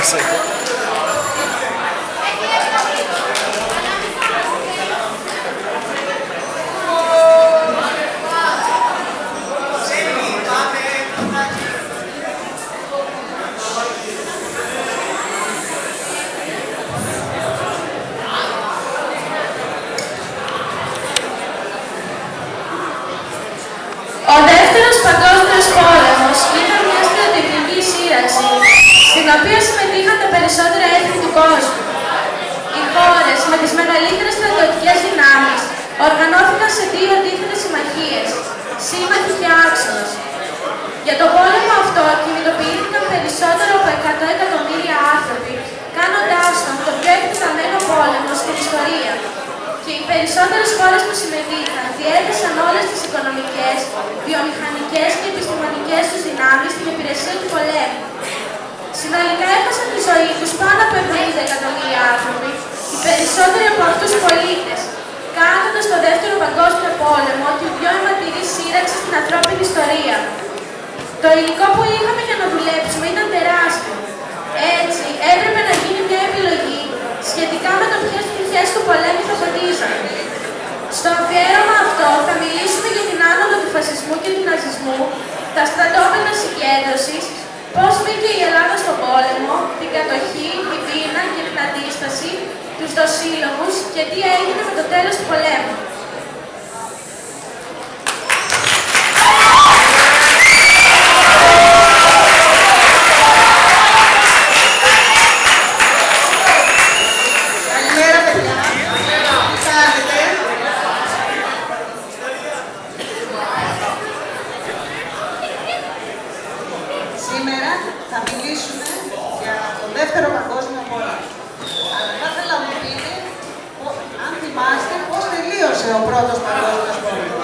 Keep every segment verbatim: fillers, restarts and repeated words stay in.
Ο Δεύτερος Παγκόσμιος Πόλεμος ήταν μια στρατιωτική σύραξη, στην οποία συμμετείχαν τα περισσότερα έθνη του κόσμου. Οι χώρες με τις μεγαλύτερες στρατιωτικές δυνάμεις οργανώθηκαν σε δύο αντίθετες συμμαχίες, σύμμαχοι και άξονες. Για τον πόλεμο αυτό κινητοποιήθηκαν περισσότερο από εκατό εκατομμύρια άνθρωποι, κάνοντάς τον το πιο εκτεταμένο πόλεμο στην ιστορία. Και οι περισσότερες χώρες που συμμετείχαν διέθεσαν όλες τις οικονομικές, βιομηχανικές και επιστημονικές τους δυνάμεις στην υπηρεσία του πολέμου. Συνολικά έχασαν τη ζωή τους πάνω από εβδομήντα εκατομμύρια άνθρωποι, οι περισσότεροι από αυτούς πολίτες, κάνοντας το Δεύτερο Παγκόσμιο Πόλεμο την πιο αιματηρή σύραξη στην ανθρώπινη ιστορία. Το υλικό που είχαμε για να δουλέψουμε ήταν τεράστιο. Έτσι, έπρεπε να γίνει μια επιλογή σχετικά με το ποιες πτυχές του πολέμου θα φωτίζαμε. Στο αφιέρωμα αυτό θα μιλήσουμε για την άνοδο του φασισμού και του ναζισμού, τα στρατόπεδα συγκέντρωσης, πώς μπήκε η Ελλάδα στον πόλεμο, την κατοχή, την πείνα και την αντίσταση, τους δοσύλλογους και τι έγινε με το τέλος του πολέμου. Σήμερα θα μιλήσουμε για τον Δεύτερο Παγκόσμιο Πόλεμο. Αλλά θα ήθελα να μου πείτε, αν θυμάστε, πώς τελείωσε ο Πρώτος Παγκόσμιος Πόλεμος.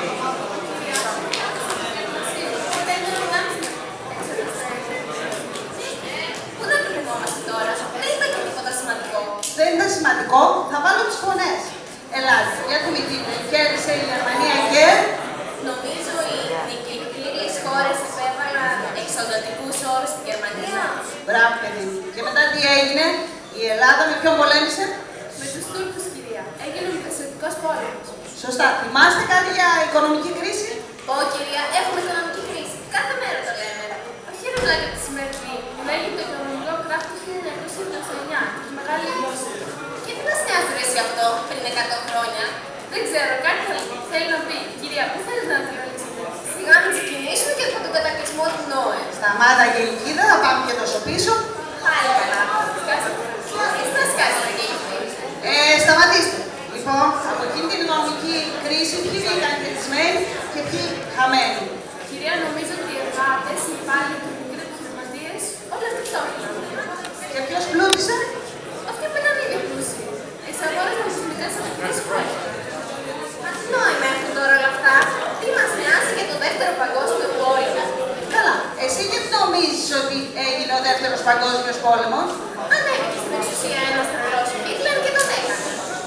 Πού να κρυβόμαστε τώρα, δεν ήταν και τίποτα σημαντικό. Δεν ήταν σημαντικό, θα βάλω τις φωνές. Ελάτε, για θυμηθείτε, κέρδισε η Γερμανία και... Νομίζω οι νικητήριες χώρες επέβαλαν εξοδοτικούς όρους στην Γερμανία. Μπράβο, παιδί μου. Και μετά τι έγινε, η Ελλάδα με ποιον πολέμησε? Με τους Τούρκους, κυρία. Έγινε ο Μεσαιωτικός πόλεμος. Σωστά. Θυμάστε κάτι για οικονομική κρίση? Ω, κυρία, έχουμε οικονομική κρίση. Κάθε μέρα το λέμε. Όχι ρε πλάκα τη σημερινή. Μέγει το οικονομικό κράχ του χίλια εννιακόσια εβδομήντα εννιά και μεγάλη ύψη. Και τι μας νοιάζει ρε εσύ αυτό πριν εκατό χρόνια? Δεν ξέρω, κάτι θέλει να πει. Κυρία, πού θέλετε να διαλύσετε? Σιγά να ξεκινήσουμε και από τον κατακλυσμό του Νόε. Σταμάτα Αγγελική, θα πάμε και τόσο πίσω. Πάλι καλά. Εσείς να σκάσετε Αγγελική. Ε, σταματήστε. Λοιπόν, από εκείνη την οικονομική κρίση, ποιοι βγήκαν κερδισμένοι και ποιοι χαμένοι? Κυρία, νομίζω ότι οι εργάτες, οι υπάλληλοι και οι μικροί επιχειρηματίες, όλα αυτοί φτώχυναν. Και ποιος πλούτησε? Αυτοί που ήταν ήδη πλούσιοι. Εισαγόρασαν τις μικρές αυτές χώρες. Μα τι νόημα έχουν τώρα όλα αυτά? Τι μας νοιάζει για το Δεύτερο Παγκόσμιο Πόλεμο? Καλά, εσύ γιατί νομίζεις ότι έγινε ο Δεύτερος Παγκόσμιος Πόλεμος? Ανέβηκε στην εξουσία ένας τρελός Χίτλερ και τον έκανε.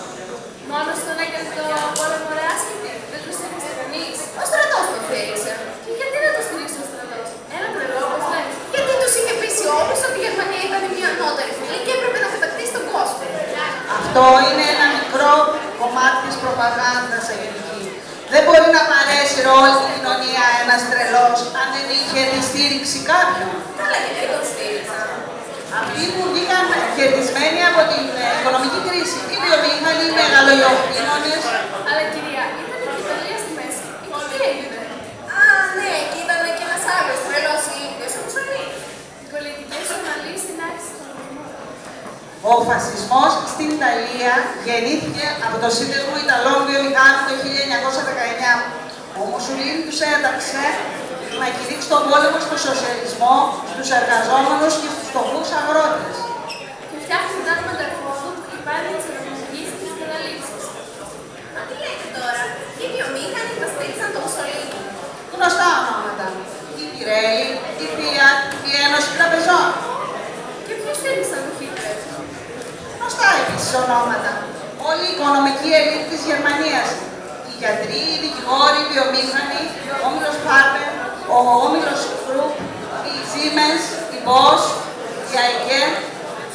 Μόνος τον έκανε το πόλεμο ρε άσχητη? Δεν το στήριξε κανείς. Ο στρατός το θέλησε. Και γιατί να το στηρίξει ο στρατός? Ένα τρελό όπως λένε. Γιατί τους είχε πείσει όλους ότι η Γερμανία ήταν μια ανώτερη φυλή και έπρεπε να κατακτήσει τον κόσμο. Αυτό είναι ένα μικρό κομμάτι της προπαγάνδας, Αγγελική. Δεν μπορεί να παρέσει όλη την κοινωνία ένας τρελός αν δεν είχε τη στήριξη κάποιου. Καλά και δεν τον στήριξαν. Αυτοί που βγήκαν κερδισμένοι από την οικονομική κρίση, οι βιομήχανοι, οι μεγαλογιοκτήμονες. Αλλά κυρία, ήταν και η Ιταλία στη μέση. Εκεί τι έγινε? Α, ναι, και ήταν και ένας άλλος τρελός ίδιος, ο Μουσολίνι. Οι πολιτικές ομαλείς στην άρχιση των δομών. Ο φασισμός στην Ιταλία γεννήθηκε από το Σύνδεσμο Ιταλών Βιομηχάνων το χίλια εννιακόσια δεκαεννιά. Ο Μουσολίνι τους έταξε να κηρύξει τον πόλεμο στο σοσιαλισμό, στους εργαζόμενους και στους φτωχούς αγρότες. Και φτιάχνει δάγματα εφόδου που χτυπάνε τις εργαζομικές και τις καταλήψεις. Μα τι λέτε τώρα, οι βιομήχανοι τα στήριξαν το Μουσολίνι. Γνωστά ονόματα. Η Πιρέλη, η Fiat, η Ένωση Τραπεζών. Και ποιους στήριξαν το Χίτλερ? Γνωστά επίσης ονόματα. Όλη η οικονομική ελίτ της Γερμανίας. Οι γιατροί, οι δικηγόροι, οι βιομήχανοι, ο όμιλος Πάρπερ, ο όμιλος Krupp, η Siemens, η Bosch, η άι κέι.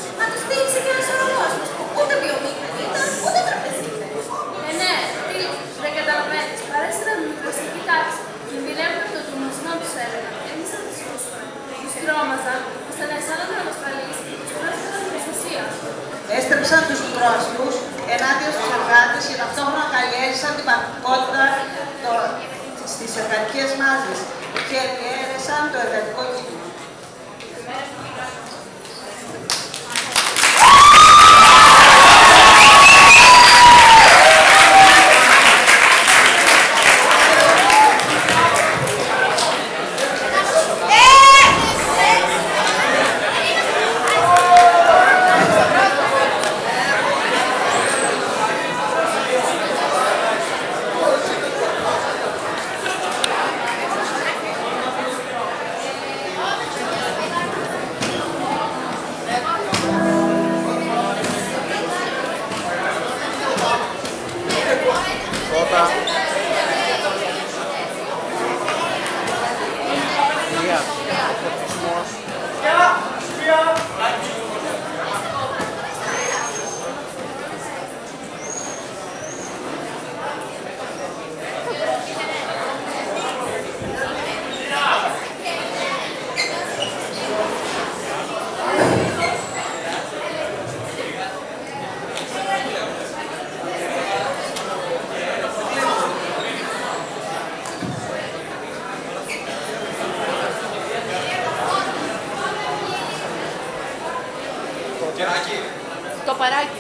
ακροαστούς ενάντια στους εργάτες και ταυτόχρονα καλλιέργησαν την πραγματικότητα στις εργατικές μάζες και διέρεσαν το εργατικό κίνημα. Το παράκι.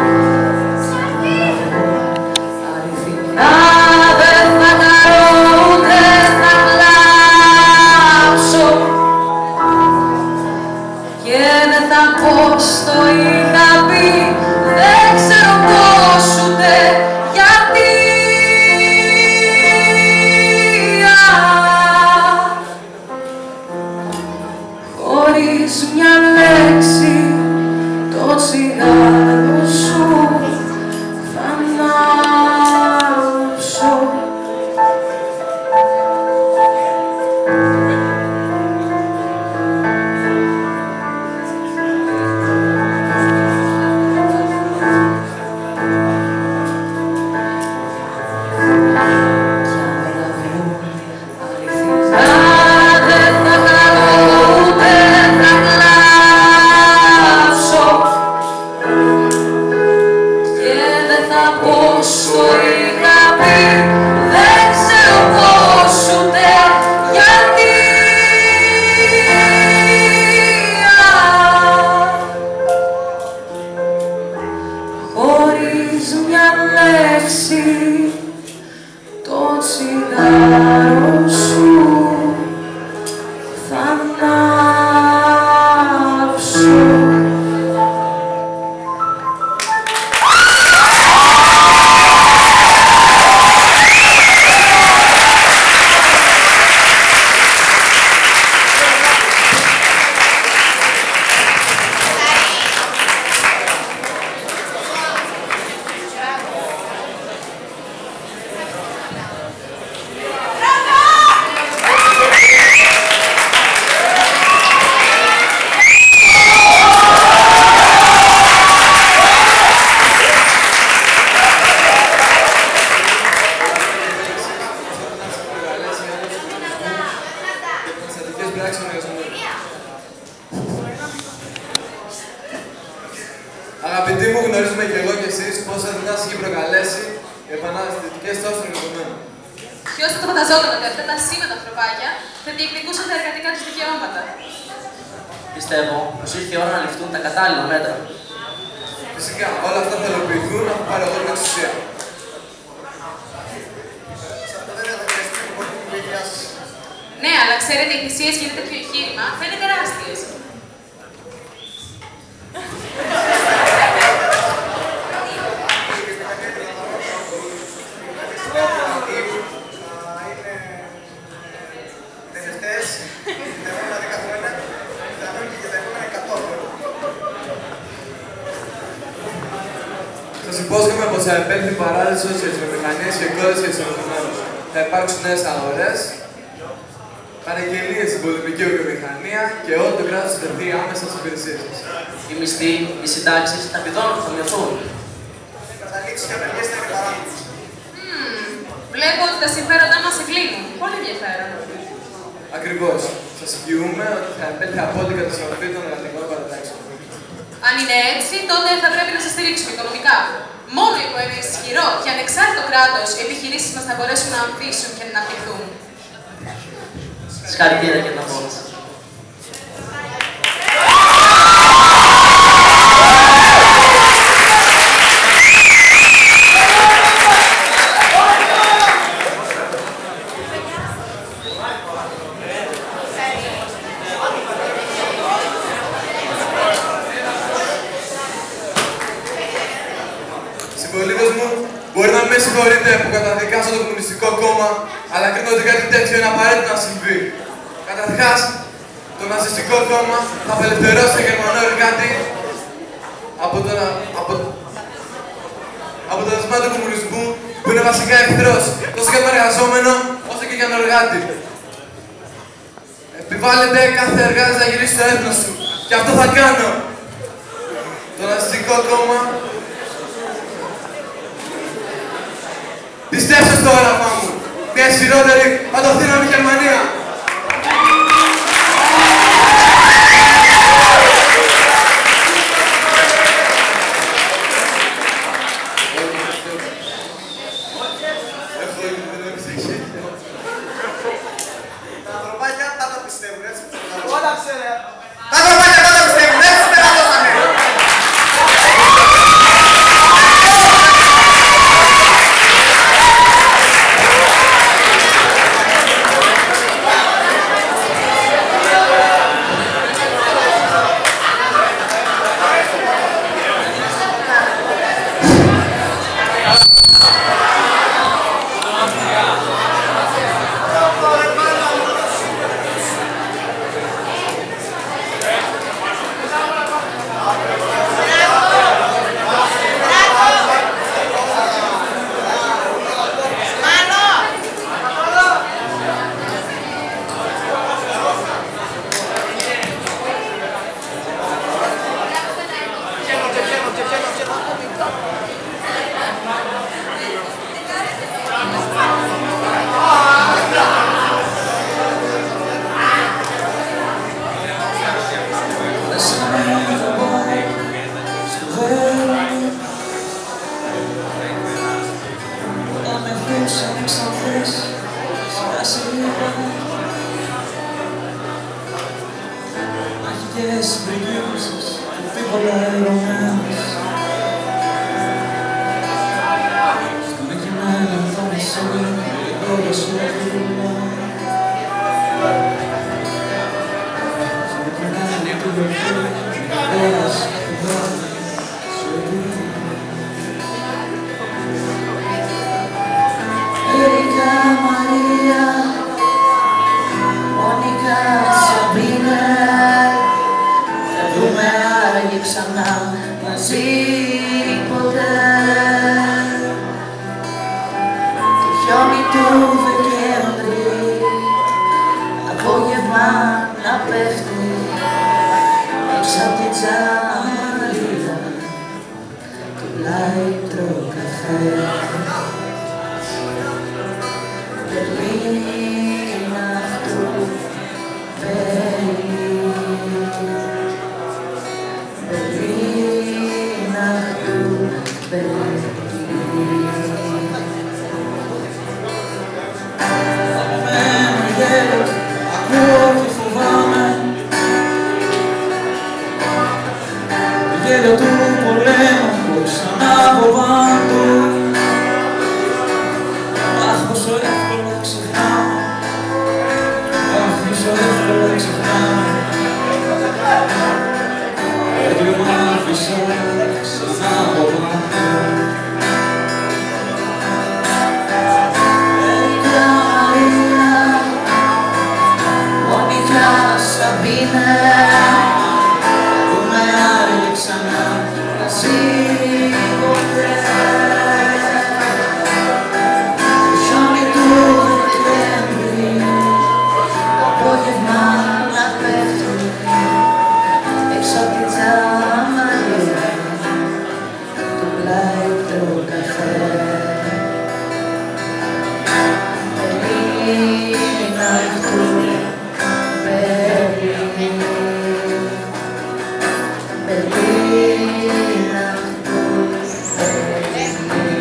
Δεν θα χαρώ φάρο σου θα ανάψω. Αγαπητοί μου, γνωρίζουμε και εγώ και εσείς πόσο δυνατά σας έχει προκαλέσει οι επαναστατικές τόσων εργαζομένων. Ποιος θα το φανταζόταν ότι αυτά τα σήματα ανθρωπάκια θα διεκδικούσαν τα εργατικά τους δικαιώματα. Πιστεύω πως ήρθε η ώρα να ληφθούν τα κατάλληλα μέτρα. Φυσικά, όλα αυτά θα υλοποιηθούν αφού πάρω εγώ την εξουσία. Ναι, αλλά ξέρετε, οι θυσίες για τέτοιο εγχείρημα θα είναι τεράστιες. Σας υπόσχομαι πως θα επέλθει παράδεισος για τις βιομηχανίες και κώδες για τους εργαζομένους. Θα υπάρξουν νέες αγορές, παραγγελίες στην πολεμική βιομηχανία και όλο το κράτος θα τεθεί άμεσα στις υπηρεσίες σας. Οι μισθοί, οι συντάξεις, τα επιδόματα θα μειωθούν. Βλέπω ότι τα συμφέροντά μας εκκλίνουν. Πολύ ενδιαφέρον. Ακριβώς. Σας εγγυούμε ότι θα επέλθει απόλυτη καταστροφή των εργατικών παρατάξεων. Αν είναι έτσι, τότε θα πρέπει να σας στηρίξουμε οικονομικά. Μόνο υπό ένα ισχυρό και ανεξάρτητο κράτος, οι επιχειρήσεις μας θα μπορέσουν να ανθίσουν και να αναπτυχθούν. Συγχαρητήρια και τα πόδια. Συμπολίτες μου, μπορεί να με συγχωρείτε που καταδικάσω το Κομμουνιστικό Κόμμα, αλλά κρίνω ότι κάτι τέτοιο είναι απαραίτητο να συμβεί. Καταρχάς, το Ναζιστικό Κόμμα θα απελευθερώσει τον Γερμανό εργάτη από το, από, από το δεσμά του κομμουνισμού που είναι βασικά εχθρός τόσο για τον εργαζόμενο όσο και για τον εργάτη. Επιβάλλεται κάθε εργάζης να γυρίσει στο έθνος του και αυτό θα κάνω. Το Ναζιστικό Κόμμα πιστέψτε στο όραμά μου. Μια ισχυρότερη, παντοθύναμη Γερμανία. Τα ανθρωπάκια πάντα πιστεύουν, έτσι. Όλα ξέρε. Τα ανθρωπάκια πάντα πιστεύουν, έτσι μεγαλώσανε. Μαχητές πρικίωσες, φίβολα ερωμένες. Στον εκκειμένο το μισό, τώρα σε δουλειά. Γυρνάει το γιορτή, πέρασε κουβά σε δουλειά. Έρικα Μαρία, Μόνικα, Σαμπίνα, θα δούμε άραγε ξανά μαζί ποτέ. Το χιόνι του Δεκέμβρη, απόγευμα να πέφτει έξω απ' την τζαμαρίδα, το πλάι τρώω καφέ. Berlin αυτού, Berlin, Berlin αυτού, Berlin. Αγαπημένο γέλιο, ακούω και φοβάμαι, το γέλιο του πολέμου που ξανά από πάντου. Αχ, πόσο εύκολα ξεχνάμε, αχ, πόσο εύκολα ξεχνάμε. Έτσι μ' άφησα ξανά από πάνω. Έρικα Μαρία, Μόνικα, Σαμπίνα, θα δούμε άραγε ξανά μαζί ποτέ. Απόγευμα να πέφτει έξω απ' την τζαμαρίδα, το πλάι τρώω καφέ. Berlin αυτού, Berlin, Berlin αυτού, Berlin.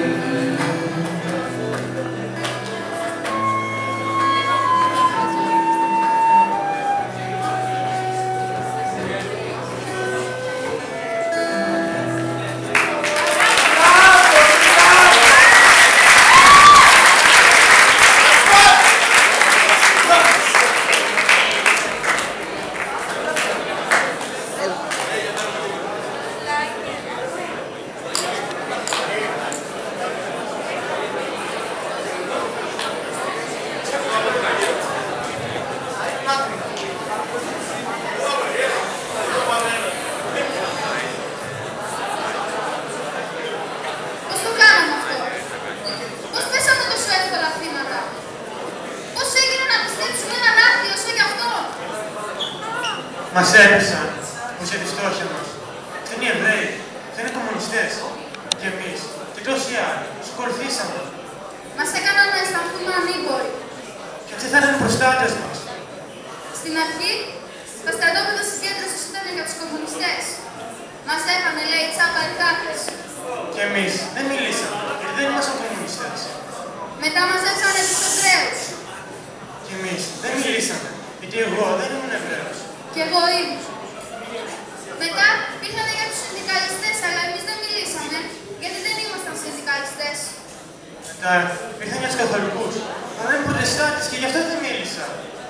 Πώς το κάναμε αυτό? Πώς πέσαμε τόσο εύκολα θύματα? Πώς έγινε να πιστέψουμε έναν άθλιο όσο κι αυτό? Μας έπεσαν, πως για τη φτώχεια μας. Δεν είναι Εβραίοι, δεν είναι κομμουνιστές. Και εμείς, και τόσοι άλλοι, τους ακολουθήσαμε. Μας έκαναν να αισθανθούμε ανήμποροι. Και αυτοί θα ήταν οι προστάτες μας. Στην αρχή, τα στρατόπεδα συγκέντρωσης ήταν για τους κομμουνιστές. Μας έκανε, λέει, τσάπα εκκάτες. Και εμείς δεν μιλήσαμε, γιατί δεν ήμασταν κομμουνιστές. Μετά μαζέψανε τους Εβραίους. Και εμείς δεν μιλήσαμε, γιατί εγώ δεν ήμουν Εβραίος. Κι εγώ ήμουν. Μετά ήρθανε για τους συνδικαλιστές, αλλά εμείς δεν μιλήσαμε, γιατί δεν ήμασταν συνδικαλιστές. Μετά ήρθαν για τους καθολικούς, αλλά είμαι προτεστάτης και γι' αυτό δεν μίλησα.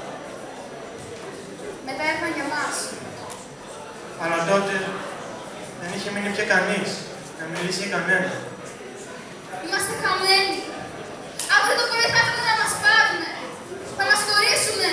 Μετά ήρθαν για μας. Αλλά τότε δεν είχε μείνει πια κανείς να μιλήσει για κανένα. Είμαστε χαμένοι. Αύριο το πρωί θα έρθουν να μας πάρουνε. Θα μας χωρίσουνε.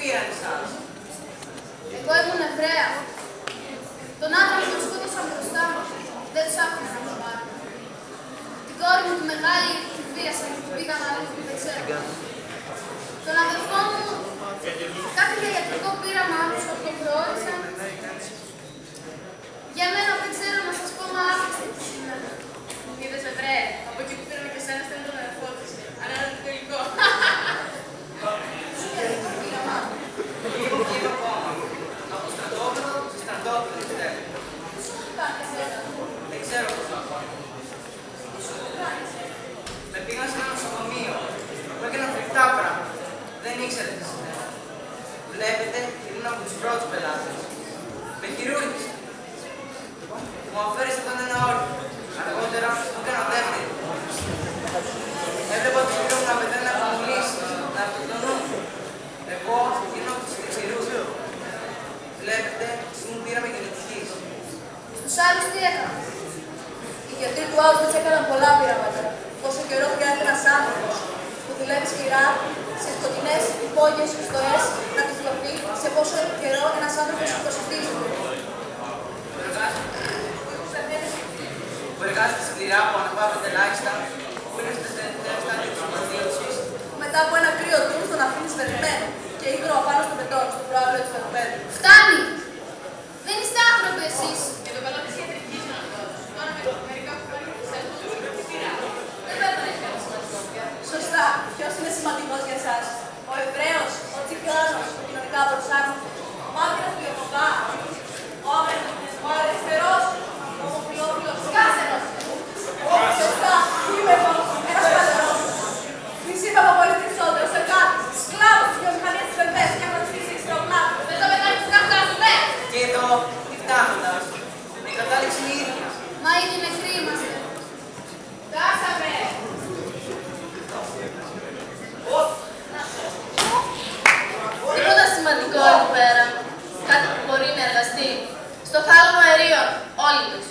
πήραν εσάς? Εγώ ήμουν Εβραία. Τον άντρα μου τον σκότωσαν μπροστά μου. Δεν τους άφηνα να τον πάρουν. Την κόρη μου τη μεγάλη τη βίασαν και την πήγαν άλλη που δεν ξέρω. Τον αδερφό μου κάτι για ιατρικό πείραμα άκουσα που τον προόρισαν. Για μένα δεν ξέρω να σας πω μα άφηστε τι σήμερα. Είδες Εβραία, από εκεί που πήραμε και εσένα στέλνει τον αδερφό της. Ανάλογα το υλικό. Σου ιατρικό πείραμα. Λίγο κύριο ακόμα. Από στρατόπεδο σε στρατόπεδο, πιστεύω. Σου τι κάνει εσένα. Δεν ξέρω πώς θα πάω. Με πήγαν σε ένα νοσοκομείο. Μου έκαναν φρικτά πράγματα. Δεν ήξερα τι συνέβη. Βλέπετε, ήμουν από τους πρώτους πελάτες. Με χειρούργησαν. Μου αφαίρεσαν τον ένα όρκο. Αργότερα μου έκανα δεύτερη. Έβλεπα τους φίλους μου να πεθαίνουν από μολύσεις, να αυτοκτονούν. Εγώ ήμουν από τους ξηρούς. Βλέπετε, ήμουν πείραμα γενετικής. Στους άλλους τι έκανα. Οι γιατροί του Auschwitz έκαναν πολλά πειράματα. Πόσο καιρό χρειάζεται ένας άνθρωπος που δουλεύει σκληρά σε σκοτεινές υπόγειες στοές να τυφλωθεί, σε πόσο καιρό ένας άνθρωπος υποσυτίζει. Που εργάζεται σκληρά, που αναπαύεται ελάχιστα, που είναι στις τελευταίες στάδια της ομαδίωσης. Μετά από ένα κρύο τούρ τον αφήνεις βερμένο και ύδρο απάνω στο πετόν, στο προάβλιο του φεροπέδου. Φτάνει! Δεν είστε άνθρωποι εσείς. Και το καλό της ιατρικής είναι αυτό. Τώρα με μερικά που πάνε και σας το τι πειρά. Δεν πρέπει να έχει κάτι σημαντικό πια. Σωστά. Ποιος είναι σημαντικός για εσάς. Ο Εβραίος, ο Τσιγκάνος, ο κοινωνικά προσάρμοστος, ο μάρτυρας του Ιεχωβά, ο άμενος, ο αριστερός, ο ομοφυλόφιλος, κάσερος. Σωστά. Είμαι εγώ. Ένας παλαιρός. Μισή παπαπολιτισότερος, εργάτης, σκλάβος της βιομηχανίας της Βερβές και αγωνιστής εξτροπλάτων. Δεν το πετάει τις καυτάζουμε! Και εδώ, φτάνοντας, η κατάληξη είναι η ίδια. Μα ήδη νεκροί είμαστε. Φτάσαμε! Τίποτα σημαντικό εδώ πέρα. Κάτι που μπορεί να εργαστεί. Στο θάλαμο αερίων, όλοι τους.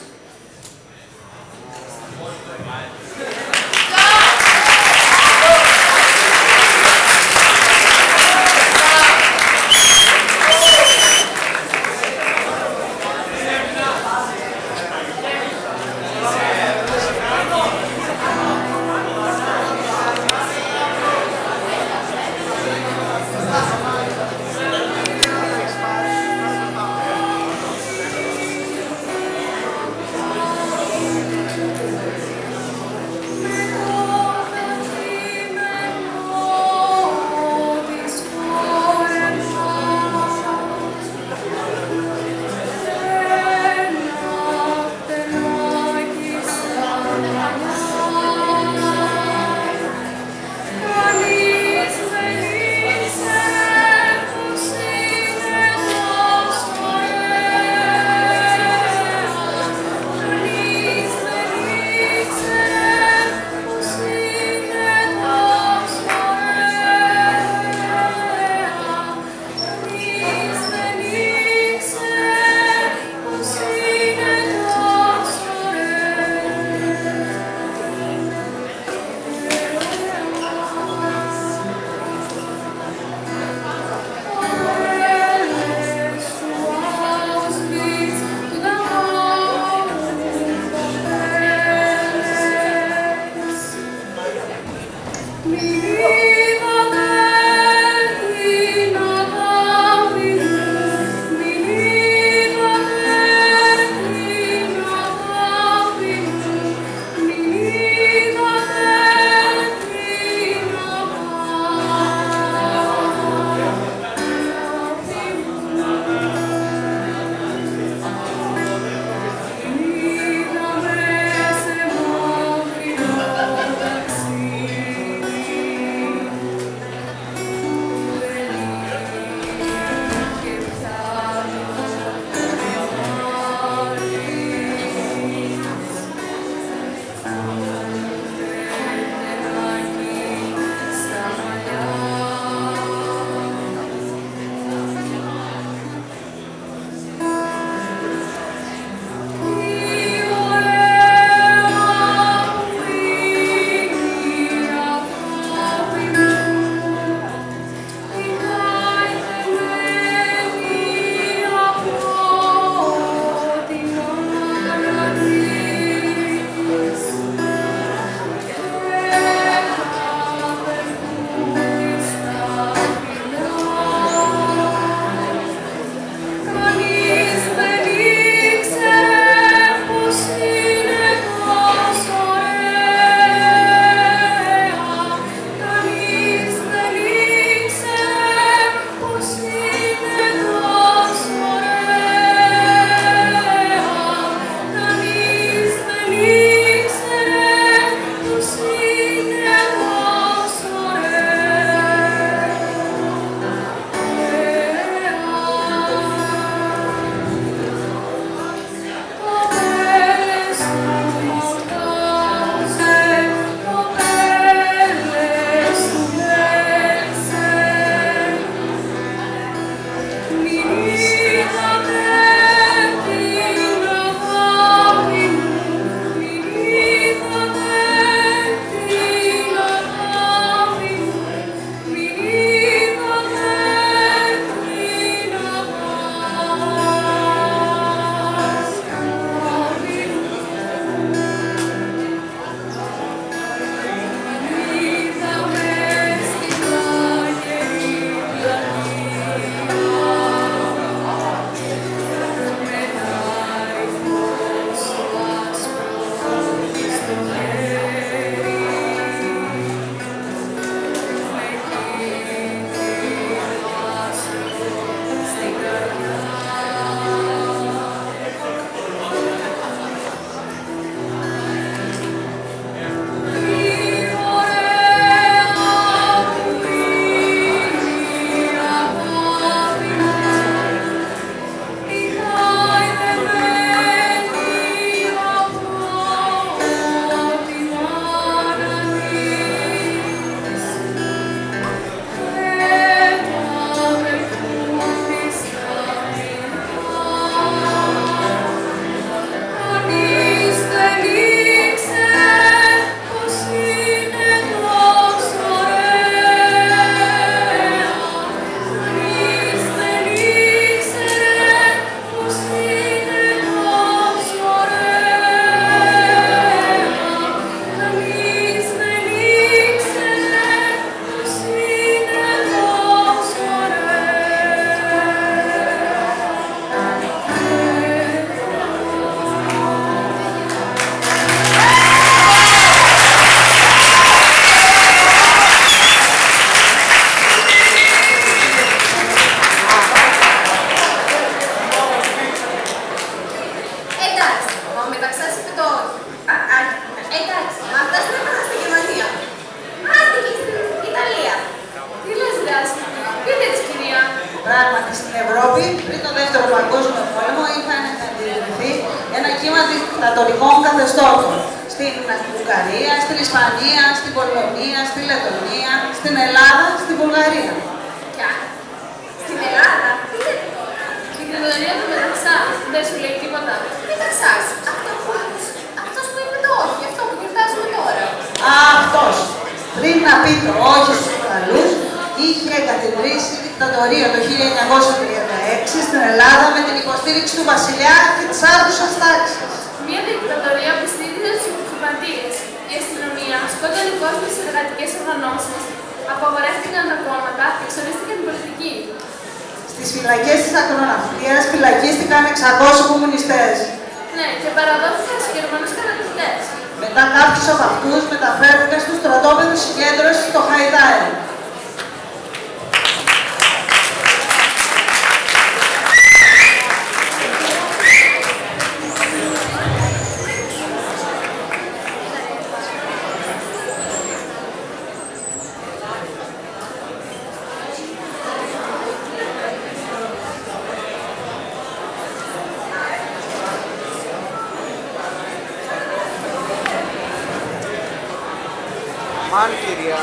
Πράγματι, στην Ευρώπη, πριν το Δεύτερο Παγκόσμιο Πόλεμο, είχαν αντιδρυθεί ένα κύμα δικτατορικών καθεστώτων. Στην Ουγγαρία, στην Ισπανία, στην Πολωνία, στη Λετωνία, στην Ελλάδα, στην Βουλγαρία. Ποια? Στην Ελλάδα? Τι λέτε τώρα? Η δικτατορία του Μεταξά δεν σου λέει τίποτα. Μεταξάς, αυτό που, αυτός που είπε το όχι, αυτό που γιορτάζουμε τώρα. Α, αυτός. Πριν να πει το όχι στους Ιταλούς, είχε εγκαθιδρύσει δικτατορία το χίλια εννιακόσια τριάντα έξι στην Ελλάδα με την υποστήριξη του βασιλιά και της άρχουσας τάξης. Μια δικτατορία που στήριζε τους υποκυπαντίες. Η αστυνομία σκότωνε κόσμο στις εργατικές οργανώσεις, απαγορεύτηκαν τα κόμματα και εξορίστηκαν οι πολιτικοί. Στις φυλακές της Ακροναυτίας φυλακίστηκαν εξακόσιοι κομμουνιστές. Ναι, και παραδόθηκαν στους Γερμανούς κατακτητές. Μετά κάποιους από αυτούς μεταφέρθηκαν στους στρατόπεδους συγκέντρωσης στο Χαϊδάι. Αν, κυρία.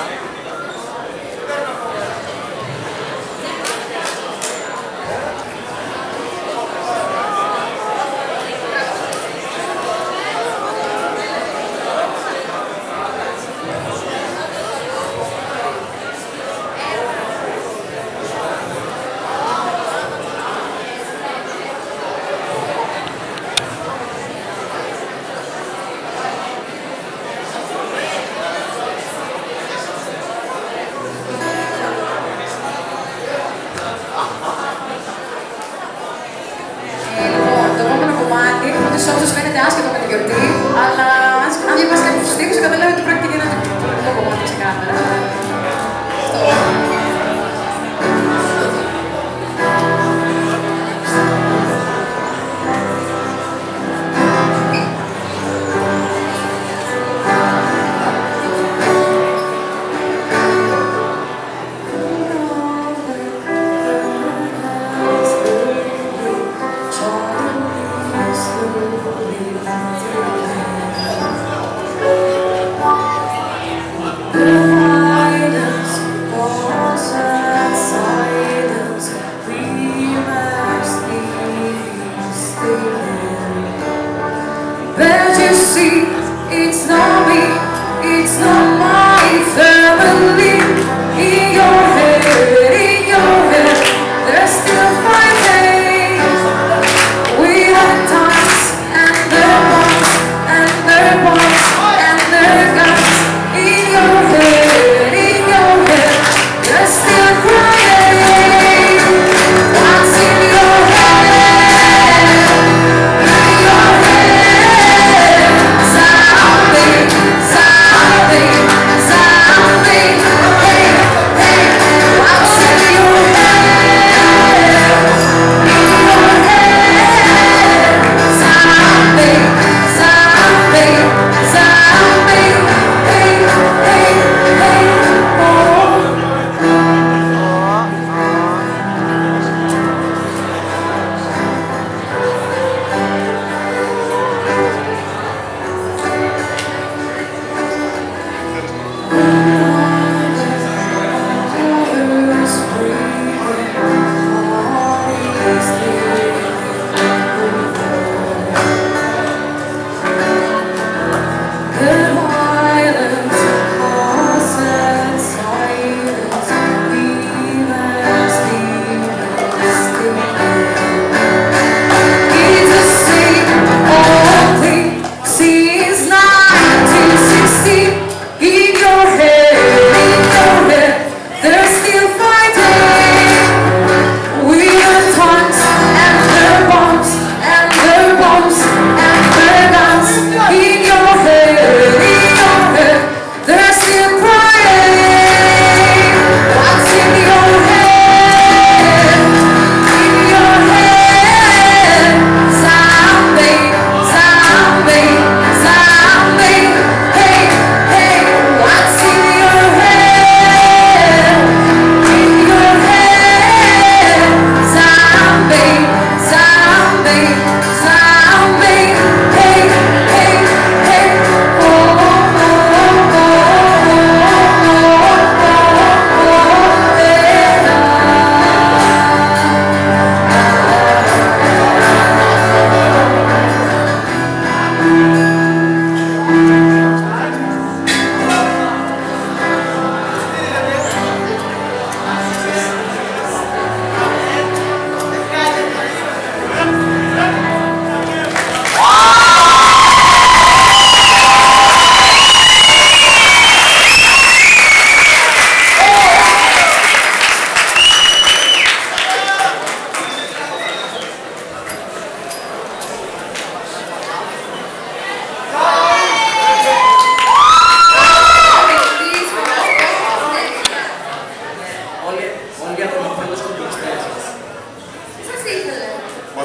Ίσως φαίνεται άσχετο με την γιορτή, αλλά αν διαβάσει κάποιους στίχους, καταλάβει ότι πρόκειται για ένα τυπικό κομμάτι ξεκάθαρα. Αυτό. Thank you.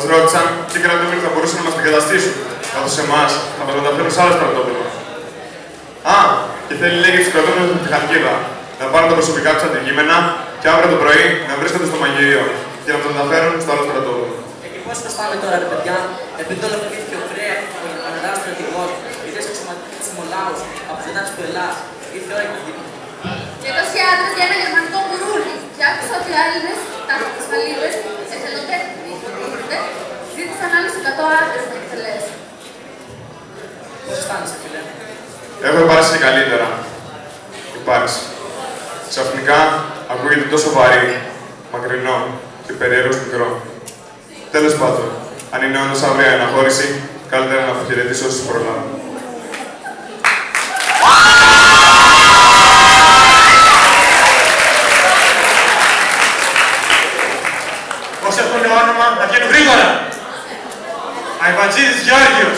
ρώτησαν τι κρατούμενοι θα μπορούσαν να μας την καταστήσουν, καθώς εμάς θα μας μεταφέρουν σε άλλο στρατόπεδο. Α, και θέλει λέει και τους κρατούμενους με τη Χαλκίδα να πάρουν τα προσωπικά τους αντικείμενα και αύριο το πρωί να βρίσκονται στο μαγειρίο και να τους μεταφέρουν στο άλλο στρατόπεδο. Ε, και πώς προστάμε τώρα, ρε παιδιά, επειδή ολοκληρώθηκε ο Κρέα, ο Καναδάς στρατηγός, γιατί εξωματικοί τους Μολάους από τις δυνάμεις του Ελλάς, ήρθε η ώρα για την δίκη. Και τόσοι άντρες για ένα γερμανικό μπουρούλι. Και άκουσα ότι οι Έλληνες, τα ασφαλίδες, εθελοντές ζήτησαν άλλους εκατό άντρες να εκτελέσουν. Πώς αισθάνεσαι, φίλε? Έχω υπάρξει και καλύτερα. Υπάρξει. Ξαφνικά ακούγεται τόσο βαρύ, μακρινό και περίεργος μικρό. Τέλος πάντων, αν είναι όντως αύριο η αναχώρηση, καλύτερα να αποχαιρετήσω όσους προλάβουν. Όσοι έχουν όνομα, να βγαίνουν γρήγορα. Αϊβατζίδης Γεώργιος.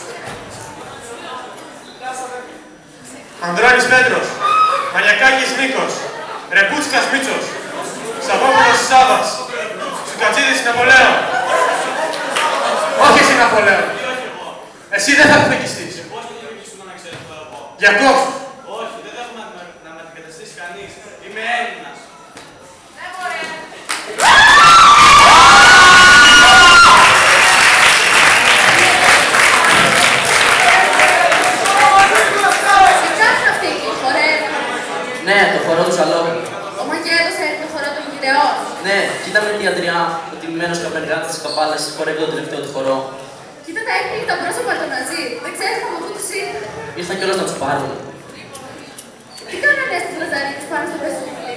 Ανδρώνης Πέτρος. Μανιακάκης Νίκος. Ρεπούτσικας Μίτσος. Σαββόπουλος Σάββας. Σουκατζίδης Ναπολέων. Όχι εσύ Ναπολέων. Εσύ δεν θα εκδικηστείς. Γιακώβ. Όχι, δεν θα έχουμε να με αντικαταστήσει κανείς. Είμαι Έλληνας. Ναι, μωρέ. Ναι, το χορό του Σαλόμου. Ο Μαγγέλος έρθει το χορό των γυρεών. Ναι, κοίτα με τη Αντριά, ο τιμημένος καπεργάτης της Καπάλας, χορεύει το τελευταίο του χορό. Κοίτα τα έκπληκτα πρόσωπα των Ναζί. Δεν ξέρεις από πού τους ήρθε. Ήρθαν κιόλας να τους πάρουν. Τι κάνανε στις Λαζαρίτες πάνω στο Βεσούβλι.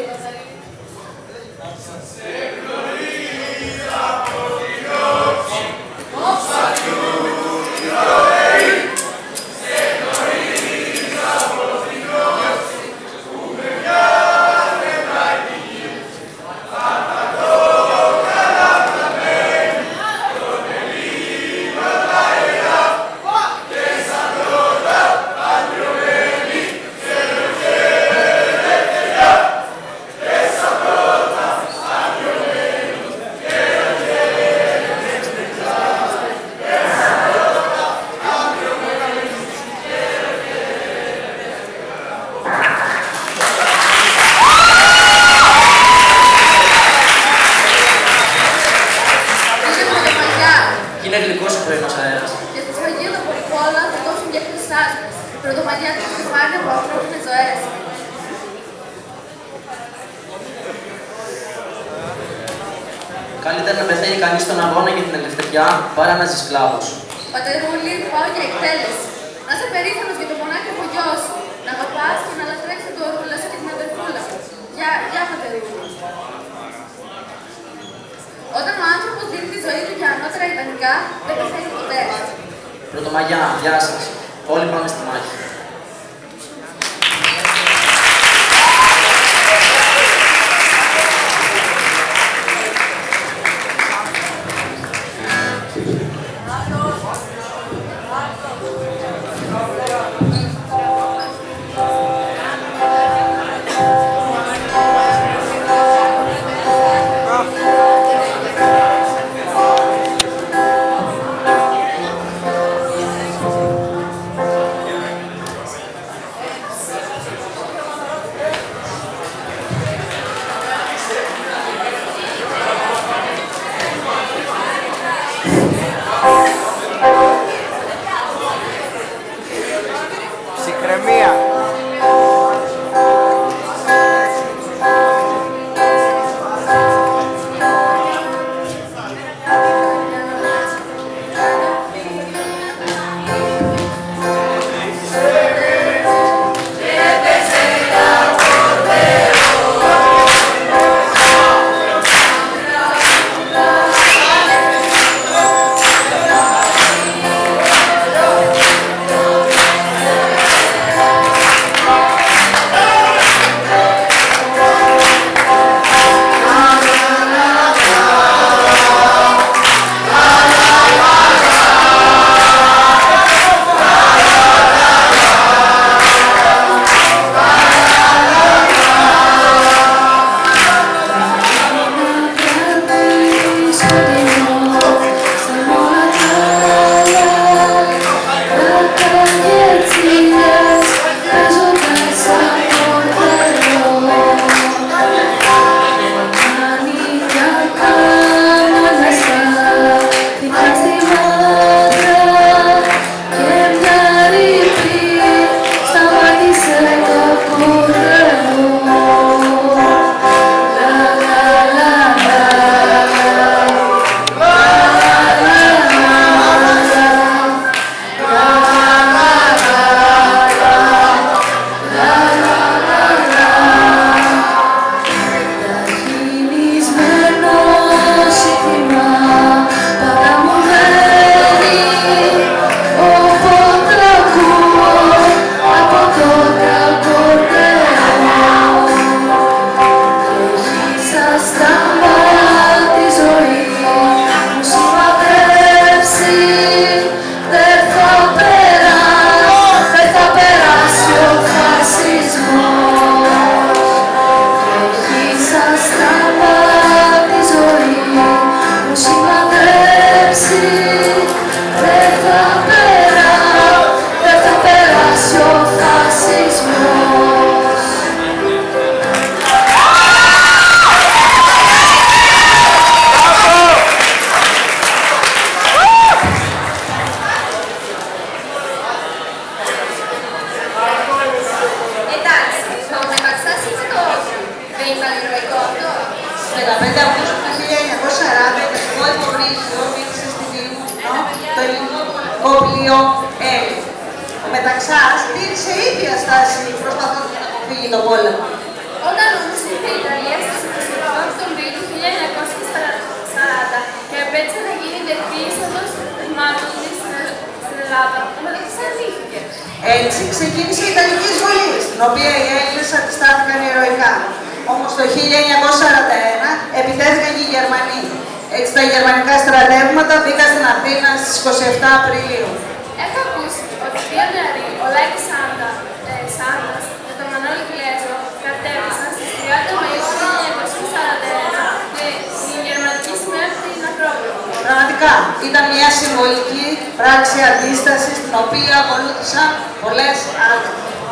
Είναι γλυκός ο πρωινός αέρας. Και στη σφαγή των Πολυκόλα θα δώσουν και τις άσπρες. Η πρωτομαγιά της επιφάνει από ανθρώπινες ζωές. Καλύτερα να πεθαίνει κανείς στον αγώνα για την ελευθεριά παρά να ζει σκλάβος. Πατερούλη, πάω για εκτέλεση. Να είσαι περήφανος για το μονάκι από γιο σου. Να αγαπάς και να λατρέψεις το ορκούλα σου και την αδερφούλα σου. Γεια, γεια πατερούλη. Όταν ο άνθρωπος δίνει τη ζωή του για ανώτερα ιδανικά, δεν πεθαίνει ποτέ. Πρωτομαγιά, γεια σας. Όλοι πάμε στη μάχη. οποίο έλει. Ο Μεταξάς τήρησε ίδια στάση προσπαθώντας να αποφύγει τον πόλεμο. Όταν όμως ήρθε η Ιταλία στις είκοσι οκτώ Οκτωβρίου του χίλια εννιακόσια σαράντα και απέτυχε να γίνει δεχτή είσοδος χρημάτων της στην Ελλάδα, ο Μεταξάς αρνήθηκε. Έτσι ξεκίνησε η Ιταλική εισβολή, στην οποία οι Έλληνες αντιστάθηκαν ηρωικά. Όμως το χίλια εννιακόσια σαράντα ένα επιτέθηκαν και οι Γερμανοί. Έτσι τα γερμανικά στρατεύματα μπήκαν στην Αθήνα στις είκοσι επτά Απριλίου. Έχω ακούσει ότι δύο νεαροί, ο Λάκης Σάντα, ε, Σάντας και τον Μανώλη Γλέζο, κατέβησαν στις τριάντα Μαΐου του χίλια εννιακόσια σαράντα ένα και η γερμανική σημαία στην Ακρόπολη. Πραγματικά ήταν μια συμβολική πράξη αντίστασης, την οποία ακολούθησαν πολλές άλλες.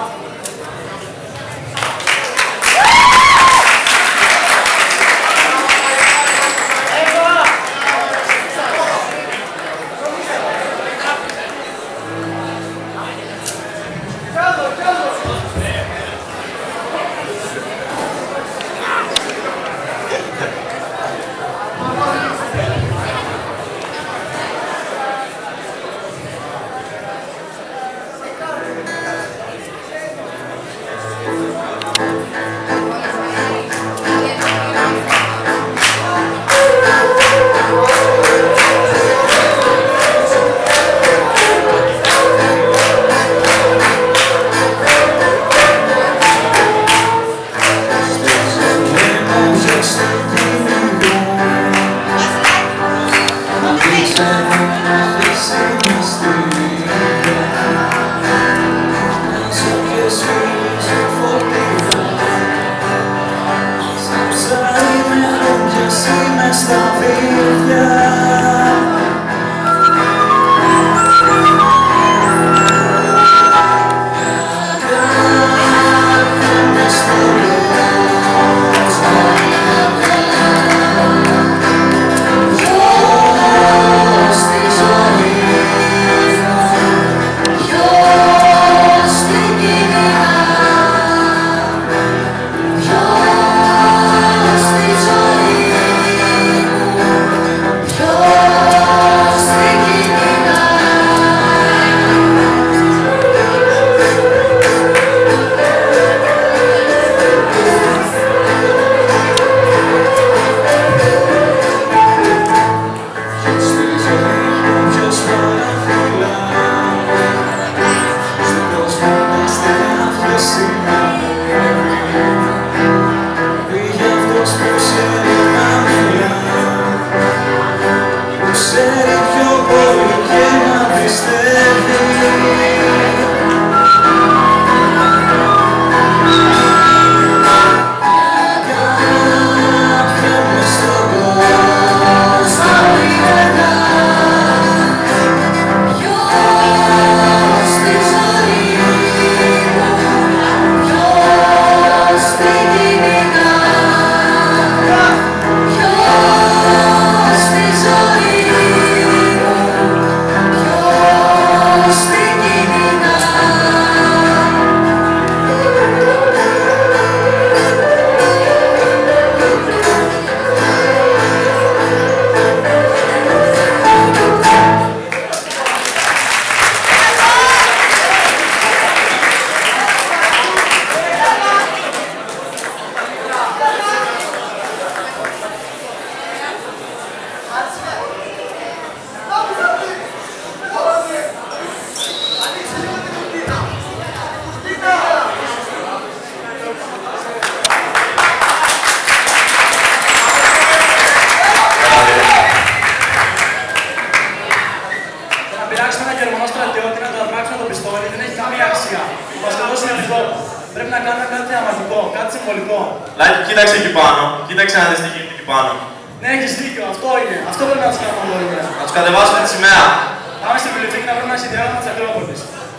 Λάκη, κοίταξε εκεί πάνω. Κοίταξε να δεις τι γίνεται εκεί πάνω. Ναι, έχεις δίκιο. Αυτό είναι. Αυτό πρέπει να τους κάνουμε όλοι. Να τους κατεβάσουμε τη σημαία. Πάμε στην βιβλιοθήκη να βρούμε ένα συνδιάγραμμα της Ακρόπολης.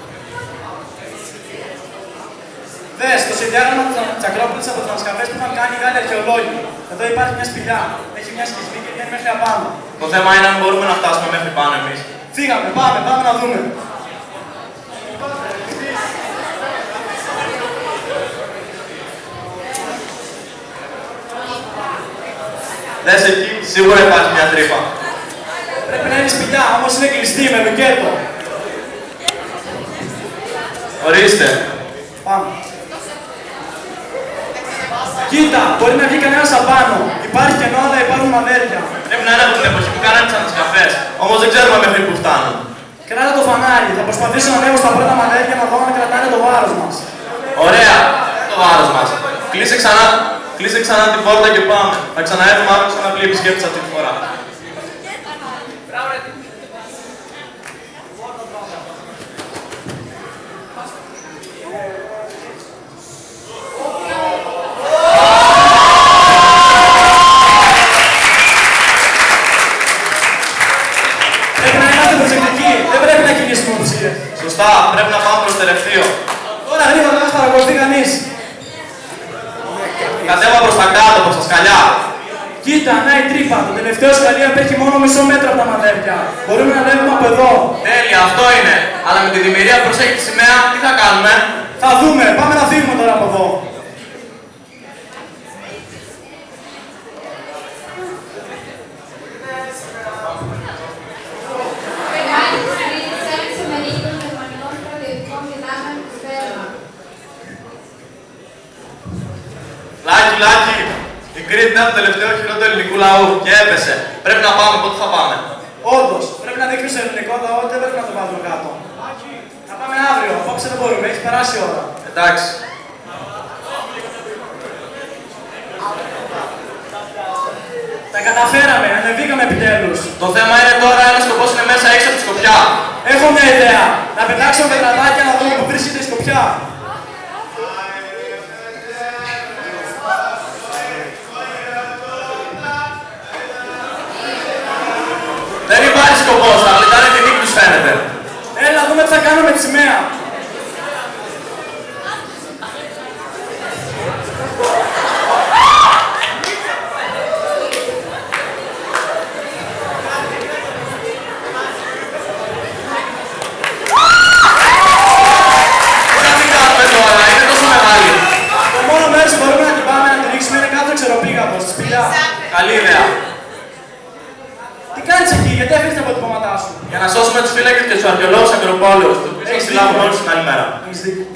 Δες, το συνδιάγραμμα της Ακρόπολης από τις ανασκαφές που είχαν κάνει οι Γάλλοι αρχαιολόγοι. Εδώ υπάρχει μια σπηλιά. Έχει μια σκισμή και βγαίνει μέχρι απάνω. Το θέμα είναι αν μπορούμε να φτάσουμε μέχρι πάνω εμείς. Φύγαμε, πάμε, πάμε να δούμε. Δες εκεί, σίγουρα υπάρχει μια τρύπα. Πρέπει να είναι σπηλιά, όμως είναι κλειστή με λουκέτο. Ορίστε. Πάμε. Κοίτα, μπορεί να βγει κανένας απάνω. Υπάρχει κενό, αλλά υπάρχουν μαδέρια. Πρέπει να είναι από την εποχή που κάνανε τις αντισκαφές. Όμως δεν ξέρουμε μέχρι που φτάνουν. Κράτα το φανάρι. Θα προσπαθήσω να ανέβω στα πρώτα μαδέρια να δω αν κρατάνε το βάρος μας. Ωραία, το βάρος μας. Κλείσε ξανά, κλείσε ξανά την πόρτα και πάμε. Θα ξαναέρθουμε αύριο σαν απλή επισκέπτης αυτή τη φορά. Σωστά, πρέπει να πάμε προς τελευταίο. Τώρα γρήγορα να μας παρακολουθεί κανείς. Κατέβα προς τα κάτω, προς τα σκαλιά. Κοίτα, να η τρύπα. Το τελευταίο σκαλί απέχει μόνο μισό μέτρο από τα μαδέρια. Μπορούμε να ανέβουμε από εδώ. Τέλεια, αυτό είναι. Αλλά με τη δημιουργία που προσέχει τη σημαία, τι θα κάνουμε? Θα δούμε. Πάμε να φύγουμε τώρα από εδώ. Λάκι, Λάκι, η Κρήτη είναι το τελευταίο χειρό του ελληνικού λαού και έπεσε. Πρέπει να πάμε, πότε θα πάμε? Όντως, πρέπει να δείξουμε στο ελληνικό λαό ότι δεν πρέπει να το βάλουμε κάτω. Να πάμε αύριο, απόψε δεν μπορούμε, έχει περάσει η ώρα. Εντάξει. Τα καταφέραμε, ανεβήκαμε επιτέλους. Το θέμα είναι τώρα ένας σκοπός είναι μέσα έξω από τη σκοπιά. Έχω μια ιδέα. Να πετάξουμε πετραδάκια να δούμε που βρίσκεται η σκοπιά. Δεν υπάρχει σκοπός, θα γλιτάνε τη νίκη τους φαίνεται. Έλα, δούμε τι θα κάνουμε με τη σημαία. Τι κάνουμε τώρα, είναι τόσο μεγάλη. Το μόνο μέρος που μπορούμε να την πάμε να την ρίξουμε είναι κάτω ξεροπήγαδο, στη σπηλιά. Καλή ιδέα. Τι κάνεις εκεί, γιατί έφυγες από την πόματά σου? Για να σώσουμε τους φύλακες και τους αρχαιολόγους Ακροπόλεως, τους οποίους θα συλλάβουμε όλους την άλλη μέρα. Έχεις δίκιο.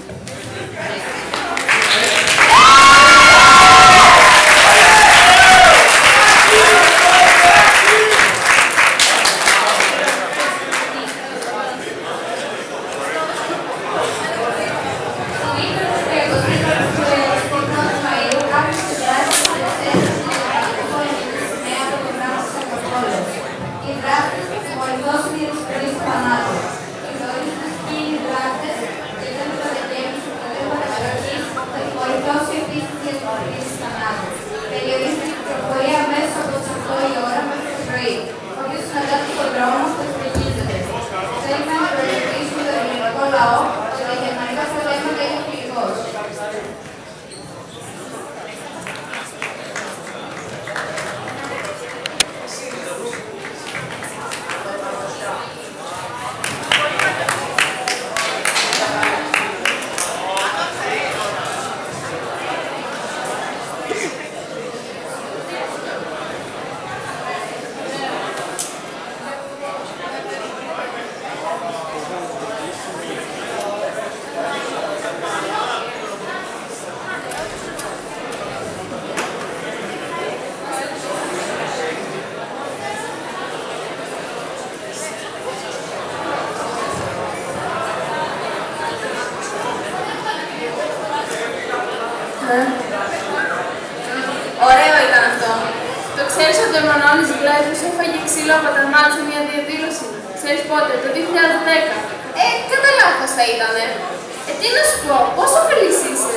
Ωραίο ήταν αυτό. Το ξέρεις ότι ο Μανώλης Γκλάιβος έφαγε ξύλο από τα μάτια σε μια διαδήλωση? Ξέρεις πότε? Το δύο χιλιάδες δέκα. Ε, κατά λάθος θα ήτανε. Ε, τι να σου πω, πόσο ωφελής είσαι?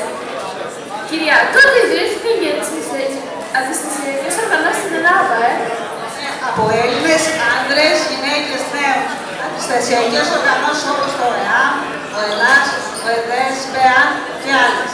Κυρία, τότε ιδρύθηκε για τις αντιστασιακές οργανώσεις στην Ελλάδα, ε. Από Έλληνες, άνδρες, γυναίκες, νέους. Αντιστασιακές οργανώσεις όπως το ΕΑΜ, ο ΕΛΑΣ, ο ΕΔΕΣ, ΠΕΑΝ και άλλες.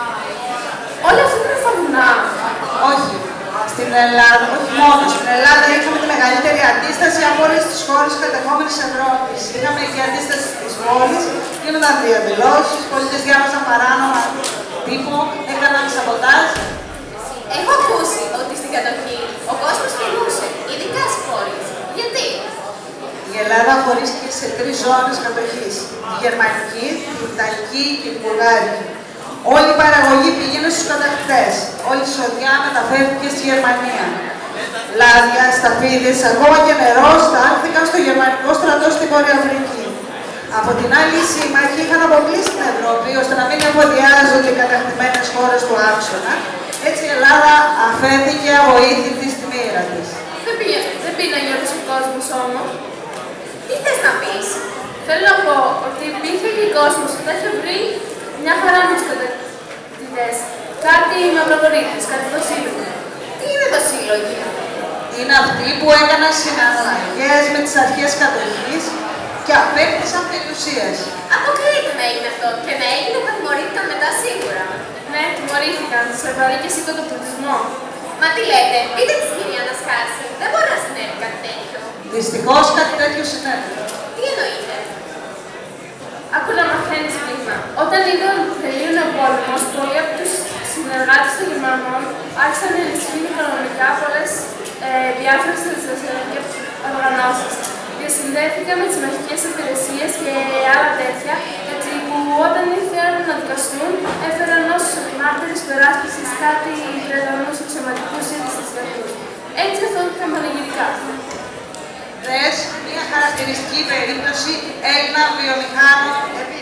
Όλα αυτά είναι φαγουνά. Όχι. Στην Ελλάδα, όχι μόνο. Στην Ελλάδα είχαμε τη μεγαλύτερη αντίσταση από όλες τις χώρες κατεχόμενης Ευρώπης. Είχαμε και αντίσταση της πόλης, γίνονταν διαδηλώσεις, οι πολίτες διάβασαν παράνομα τύπο, έκαναν σαμποτάζ. Έχω ακούσει ότι στην κατοχή ο κόσμος φυγούσε, ειδικά στις πόλεις. Γιατί? Η Ελλάδα χωρίστηκε σε τρεις ζώνες κατοχής. Τη γερμανική, την Ιταλική και η Βουλγάρικη. Όλη η παραγωγή πήγαινε στους κατακτητές. Όλη η σοδιά μεταφέρθηκε στη Γερμανία. Λάδια, σταφίδες, ακόμα και νερό στάλθηκαν στο γερμανικό στρατό στη Βόρεια Αφρική. Από την άλλη, οι σύμμαχοι είχαν αποκλείσει την Ευρώπη ώστε να μην εφοδιάζονται οι κατακτημένες χώρες του άξονα. Έτσι η Ελλάδα αφέθηκε αβοήθητη στη μοίρα της. Δεν πήγαινε, δεν πήγαινε όλος ο κόσμος όμως. Τι θες να πεις? Θέλω να πω ότι υπήρχε και ο κόσμος που τα είχε βρει μια χαρά με τους κατακτητές. Κάτι μαυρογορίτες, κάτι το σύλλογο. Τι είναι το σύλλογο? Είναι αυτοί που έκαναν συναλλαγές με τις αρχές κατοχής και απέκτησαν περιουσίες. Αποκλείται να έγινε αυτό και να έγινε θα τιμωρήθηκαν μετά σίγουρα. Ναι, τιμωρήθηκαν σε βαρύ και σήκωτο πληθυσμό. Μα τι λέτε, πείτε της κυρία να σκάσει. Δεν μπορεί να συνέβη κάτι τέτοιο. Δυστυχώς κάτι τέτοιο συνέβη. Τι εννοείτε? Άκου να μαθαίνεις βήμα. Όταν είδαν τελείωνε ο πόλεμος, πολλοί από τους συνεργάτες των Γερμανών άρχισαν να ενισχύουν οικονομικά πολλές ε, διάφορες θεσσαλονικές οργανώσεις. Διασυνδέθηκαν με τις μαχικές υπηρεσίες και άλλα τέτοια, έτσι που όταν ήρθαν να δικαστούν, έφεραν ως μάρτυρες περάσπισης κάτι Βρετανούς αξιωματικούς ή θρησκευτικούς. Έτσι αθώθηκαν πανηγυρικά. Δες μια χαρακτηριστική περίπτωση Έλληνα βιομηχάνου.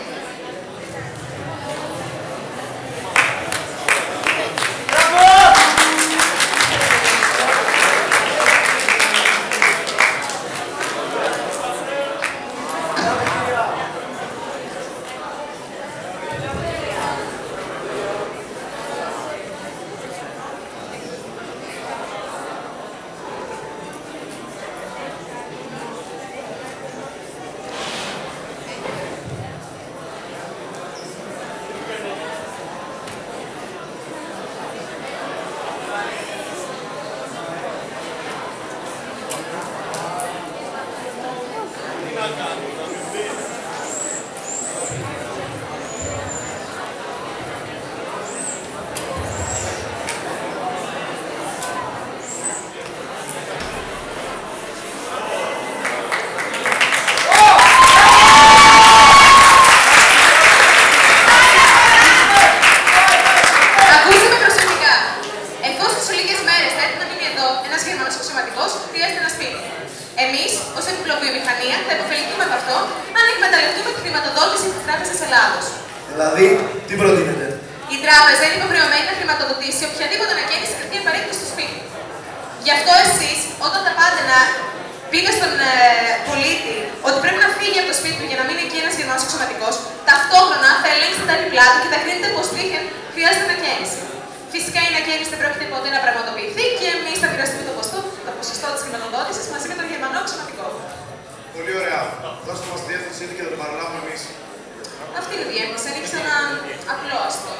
Δηλαδή, τι προτείνετε? Η τράπεζα είναι υποχρεωμένη να χρηματοδοτήσει οποιαδήποτε ανακαίνιση κρατεί απαραίτητη στο σπίτι. Γι' αυτό εσείς, όταν θα πάτε να πείτε στον ε, πολίτη ότι πρέπει να φύγει από το σπίτι του για να μείνει εκεί ένας Γερμανός αξιωματικός, ταυτόχρονα θα ελέγξετε τα επιπλά του και θα κρίνετε πως δίθεν χρειάζεται ανακαίνιση. Φυσικά η ανακαίνιση δεν πρόκειται ποτέ να πραγματοποιηθεί και εμείς θα μοιραστούμε το ποσοστό, το ποσοστό της χρηματοδότησης μαζί με τον Γερμανό αξιωματικό. Πολύ ωραία. Δώστε μας τη διεύθυνση και θα το παραλάβουμε εμείς. Αυτή είναι η διεύθυνση, ανοίξτε έναν απλό αστό.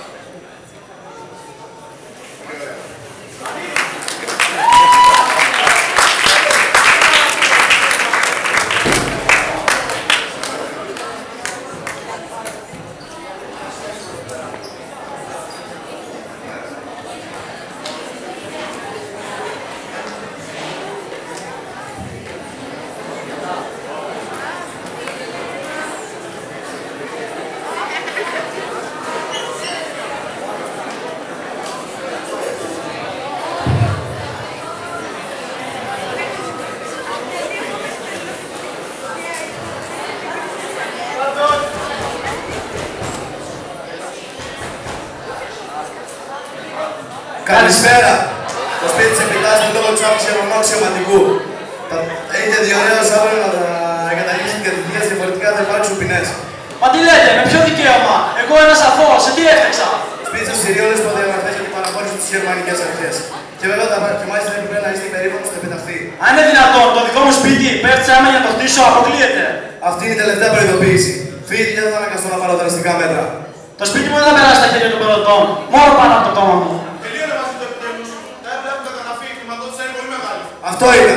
Πολύ ωραία. Καλησπέρα. Το σπίτι της επιτάσσεται λόγω της άφησης Γερμανού αξιωματικού. Έχετε διορέως αύριο να τα εγκαταλείψετε την κατοικία, διαφορετικά θα υπάρξουν ποινές. Μα τι λέτε, με ποιο δικαίωμα? Εγώ ένας αθώος, σε τι έφταξα? Σπίτι σας Συριώνες που διαγραφές ότι παραχώρησε στις γερμανικές αρχές. Και βέβαια και μάλιστα δεν πρέπει να είστε υπερήφανος στο επιταχθεί. Αν είναι δυνατόν, το δικό μου σπίτι πέφτει άμα για να το χτίσω, αποκλείεται. Αυτή είναι η τελευταία προειδοποίηση. Φύγετε και δεν θα αναγκαστώ να πάρω δραστικά μέτρα. Το σπίτι μου δεν θα περάσει στα χέρια των περωτών, μόνο πάνω από το τόμα μου. Τελείωνε μαζί το επιτέλους. Τα έπρεπε να καταγραφεί, η χρηματοδότηση είναι πολύ μεγάλη. Αυτό είναι.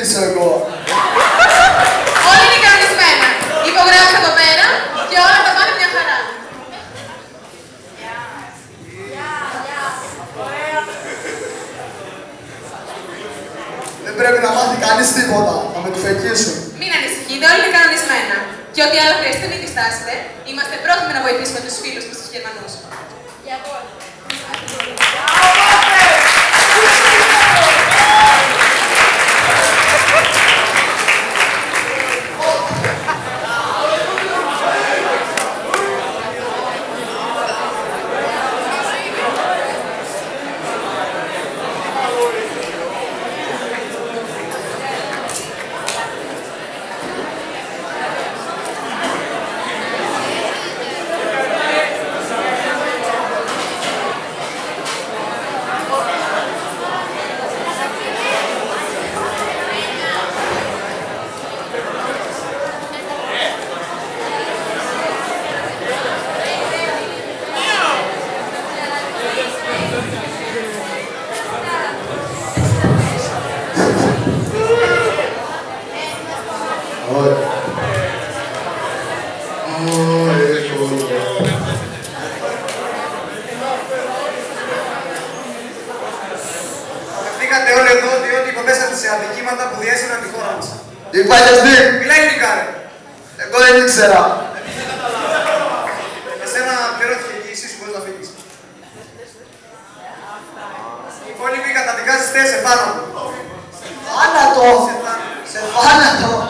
μιλήσω εγώ. Όλα είναι κανονισμένα. Υπογράφω εδώ πέρα και όλα θα πάνε μια χαρά. Δεν πρέπει να μάθει κανείς τίποτα. Θα με του φεκίσουν. Μην ανησυχείτε, όλα είναι κανονισμένα. Και ό,τι άλλο χρειαστεί μην διστάσετε. Είμαστε πρόθυμοι να βοηθήσουμε τους φίλους μας τους Γερμανούς. Βρεθήκατε όλοι εδώ διότι υποδέσατε σε αδικήματα που διέσυραν τη χώρα μας. Υπάρχεις δει. Μιλά ελληνικά, ρε. Εγώ δεν ήξερα. Εσένα πληρώθηκε και εσύ σου μπορείς να φύγεις. Οι υπόλοιποι καταδικάζεστε σε θάνατο. Θάνατο. Σε θάνατο.